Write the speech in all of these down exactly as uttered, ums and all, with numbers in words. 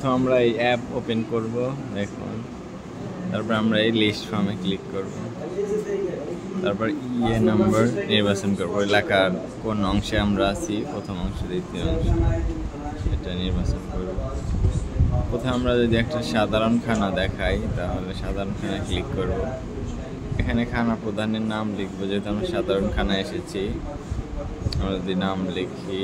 প্রথম আমরা এই অ্যাপ ওপেন করব, দেখুন। তারপর আমরা এই লিস্ট ফর্মে ক্লিক করব, তারপর ইয়ে নাম্বার নির্বাচন করব, এলাকার কোন অংশে আমরা আছি, প্রথম অংশ দ্বিতীয় অংশ, এটা নির্বাচন করব। প্রথমে আমরা যদি একটা সাধারণ খানা দেখাই তাহলে সাধারণ খানা ক্লিক করব। এখানে খানা প্রধানের নাম লিখবো, যেহেতু আমরা সাধারণ খানা এসেছি। আমরা যদি নাম লিখি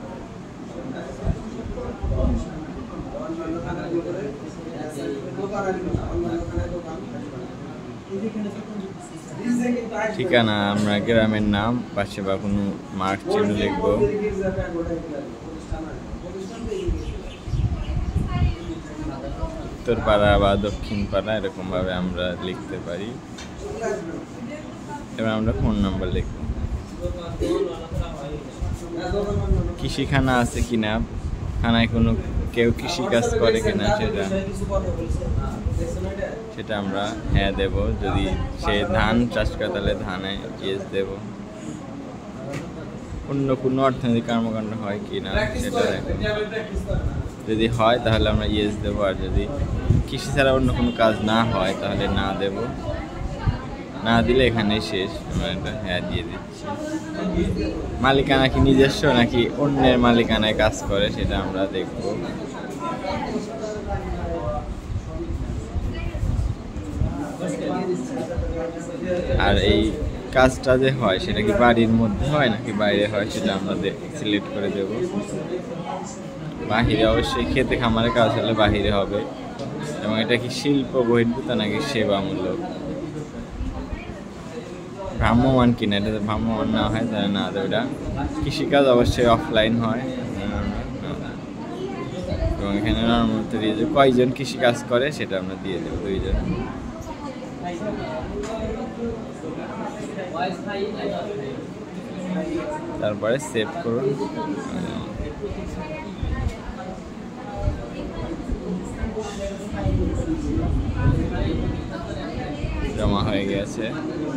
ঠিকানা, আমরা গ্রামের নাম, পাশে বা কোনো মার্ক চিহ্ন লিখবো। উত্তর পাড়া বা দক্ষিণ পাড়া এরকম ভাবে আমরা লিখতে পারি। এবার আমরা ফোন নাম্বার লিখব। কৃষি খানা আছে কিনা, খানায় কোনো কেউ কৃষি কাজ করে কিনা সেটা সেটা আমরা হ্যাঁ দেব। যদি সে ধান চাষ করে তাহলে ধানে ইয়েস দেব। অন্য কোনো অর্থনৈতিক কর্মকাণ্ড হয় কিনা সেটা দেখব। যদি হয় তাহলে আমরা ইয়েস দেবো, আর যদি কৃষি ছাড়া অন্য কোনো কাজ না হয় তাহলে না দেব। না দিলে এখানে শেষ, আমরা এটা হ্যাঁ দিয়ে দিচ্ছি। মালিকানা কি নিজস্ব নাকি অন্যের মালিকানায় কাজ করে সেটা আমরা দেখব। আর এই কাজটা যে হয় সেটা কি বাড়ির মধ্যে হয় নাকি বাইরে হয় সেটা আমরা সিলেক্ট করে দেব। বাহিরে অবশ্যই খেতে খামারে কাজ হলে বাহিরে হবে। এবং এটা কি শিল্প বহির্ভূত নাকি সেবামূলক, ভ্রাম্যমান কিনা, এটা ভ্রাম্যমান না হয় তাহলে না দেবে। এটা কৃষিকাজ অবশ্যই অফলাইন হয়। এবং এখানে নর্মাল যে কয়জন কৃষিকাজ করে সেটা আমরা দিয়ে দেবো, দুইজন। তারপরে সেভ করুন। জমা হয়ে গেছে।